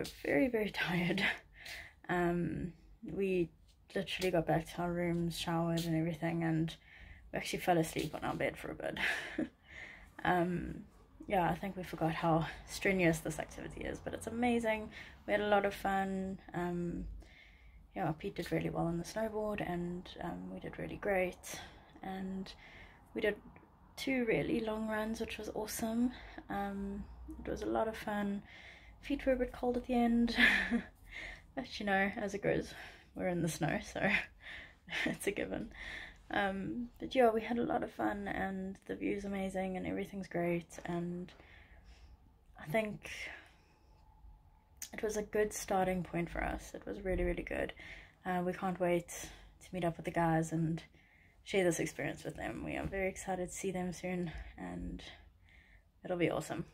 very, very tired. We literally got back to our rooms, showered and everything, and we actually fell asleep on our bed for a bit. Yeah, I think we forgot how strenuous this activity is, but it's amazing. We had a lot of fun. Yeah, Pete did really well on the snowboard, and we did really great, and we did 2 really long runs, which was awesome. It was a lot of fun. Feet were a bit cold at the end, but you know, as it goes, we're in the snow, so it's a given. But yeah, we had a lot of fun, and the view's amazing and everything's great, and I think it was a good starting point for us. It was really, really good. We can't wait to meet up with the guys and share this experience with them. We are very excited to see them soon, and it'll be awesome.